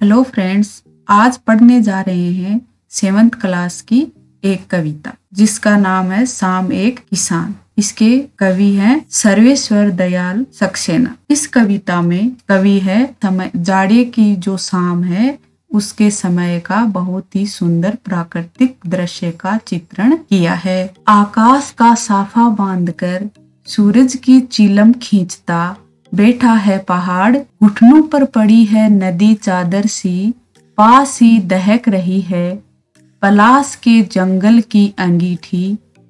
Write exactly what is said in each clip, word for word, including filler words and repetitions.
Hello friends, आज पढ़ने जा रहे हैं सेवंथ क्लास की एक कविता जिसका नाम है शाम एक किसान। इसके कवि हैं सर्वेश्वर दयाल सक्सेना। इस कविता में कवि है समय जाड़े की जो शाम है उसके समय का बहुत ही सुंदर प्राकृतिक दृश्य का चित्रण किया है। आकाश का साफा बांधकर सूरज की चिलम खींचता बैठा है पहाड़, घुटनों पर पड़ी है नदी चादर सी, पास ही दहक रही है पलास के जंगल की अंगीठी,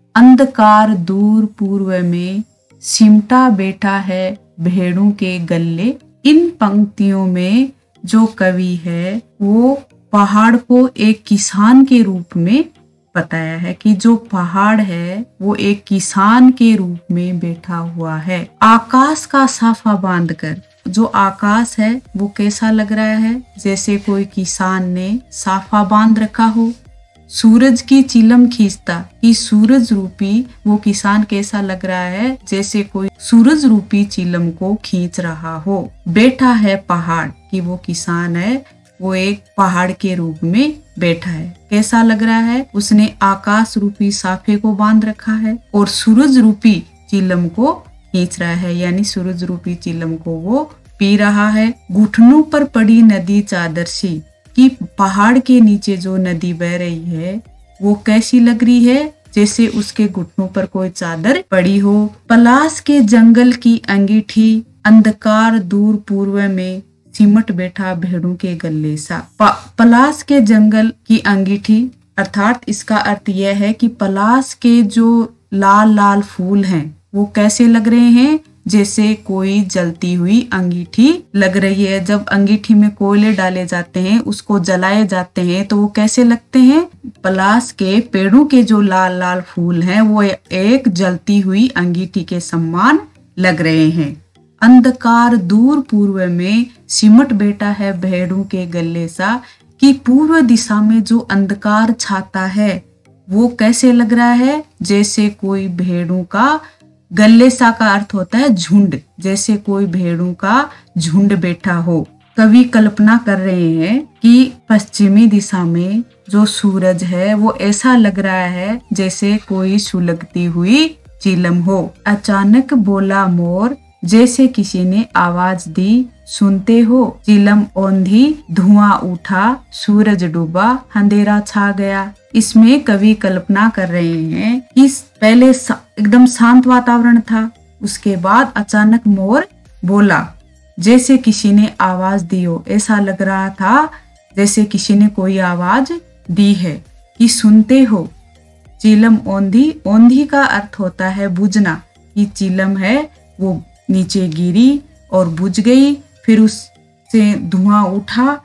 अंधकार दूर पूर्व में सिमटा बैठा है भेड़ों के गले। इन पंक्तियों में जो कवि है वो पहाड़ को एक किसान के रूप में बताया है कि जो पहाड़ है वो एक किसान के रूप में बैठा हुआ है। आकाश का साफा बांधकर, जो आकाश है वो कैसा लग रहा है, जैसे कोई किसान ने साफा बांध रखा हो। सूरज की चिलम खींचता, कि सूरज रूपी वो किसान कैसा लग रहा है, जैसे कोई सूरज रूपी चिलम को खींच रहा हो। बैठा है पहाड़, कि वो किसान है वो एक पहाड़ के रूप में बैठा है। कैसा लग रहा है, उसने आकाश रूपी साफे को बांध रखा है और सूरज रूपी चिलम को खींच रहा है, यानी सूरज रूपी चिलम को वो पी रहा है। घुटनों पर पड़ी नदी चादर सी, कि पहाड़ के नीचे जो नदी बह रही है वो कैसी लग रही है, जैसे उसके घुटनों पर कोई चादर पड़ी हो। पलास के जंगल की अंगीठी, अंधकार दूर पूर्व में सिमट बैठा भेड़ों के गले सा। पलास के जंगल की अंगीठी अर्थात इसका अर्थ यह है कि पलास के जो लाल लाल फूल हैं वो कैसे लग रहे हैं, जैसे कोई जलती हुई अंगीठी लग रही है। जब अंगीठी में कोयले डाले जाते हैं, उसको जलाए जाते हैं, तो वो कैसे लगते हैं, पलास के पेड़ों के जो लाल लाल फूल हैं वो एक जलती हुई अंगीठी के समान लग रहे हैं। अंधकार दूर पूर्व में सिमट बैठा है भेड़ों के गले सा, कि पूर्व दिशा में जो अंधकार छाता है वो कैसे लग रहा है, जैसे कोई भेड़ों का गले सा का अर्थ होता है झुंड, जैसे कोई भेड़ों का झुंड बैठा हो। कवि कल्पना कर रहे हैं कि पश्चिमी दिशा में जो सूरज है वो ऐसा लग रहा है जैसे कोई सुलगती हुई चिलम हो। अचानक बोला मोर, जैसे किसी ने आवाज दी, सुनते हो चिलम औंधी, धुआं उठा, सूरज डूबा, अंधेरा छा गया। इसमें कवि कल्पना कर रहे हैं कि पहले एकदम शांत वातावरण था, उसके बाद अचानक मोर बोला, जैसे किसी ने आवाज दी हो। ऐसा लग रहा था जैसे किसी ने कोई आवाज दी है कि सुनते हो चिलम औंधी। औंधी का अर्थ होता है बुझना, कि चिलम है वो नीचे गिरी और बुझ गई, फिर उससे धुआं उठा,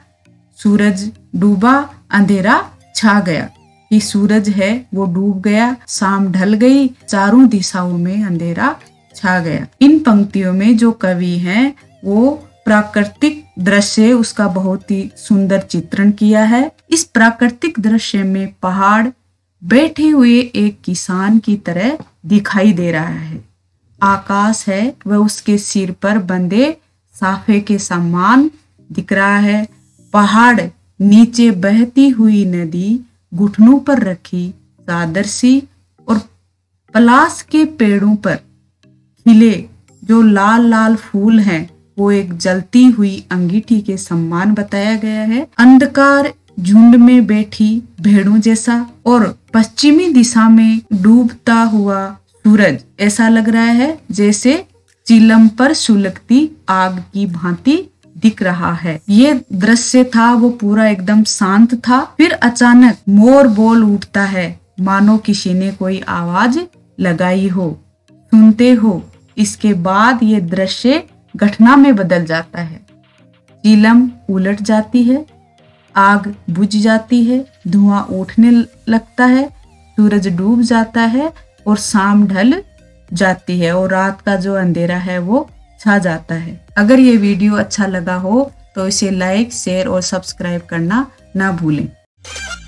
सूरज डूबा, अंधेरा छा गया। कि सूरज है वो डूब गया, शाम ढल गई, चारों दिशाओं में अंधेरा छा गया। इन पंक्तियों में जो कवि हैं वो प्राकृतिक दृश्य उसका बहुत ही सुंदर चित्रण किया है। इस प्राकृतिक दृश्य में पहाड़ बैठे हुए एक किसान की तरह दिखाई दे रहा है। आकाश है वह उसके सिर पर बंधे साफे के समान दिख रहा है। पहाड़ नीचे बहती हुई नदी, घुटनों पर रखी चादर सी, और पलास के पेड़ों पर खिले जो लाल लाल फूल हैं वो एक जलती हुई अंगीठी के समान बताया गया है। अंधकार झुंड में बैठी भेड़ों जैसा, और पश्चिमी दिशा में डूबता हुआ सूरज ऐसा लग रहा है जैसे चिलम पर सुलगती आग की भांति दिख रहा है। ये दृश्य था वो पूरा एकदम शांत था। फिर अचानक मोर बोल उठता है, मानो किसी ने कोई आवाज लगाई हो, सुनते हो। इसके बाद ये दृश्य घटना में बदल जाता है। चिलम उलट जाती है, आग बुझ जाती है, धुआं उठने लगता है, सूरज डूब जाता है और शाम ढल जाती है और रात का जो अंधेरा है वो छा जाता है। अगर ये वीडियो अच्छा लगा हो तो इसे लाइक, शेयर और सब्सक्राइब करना ना भूलें।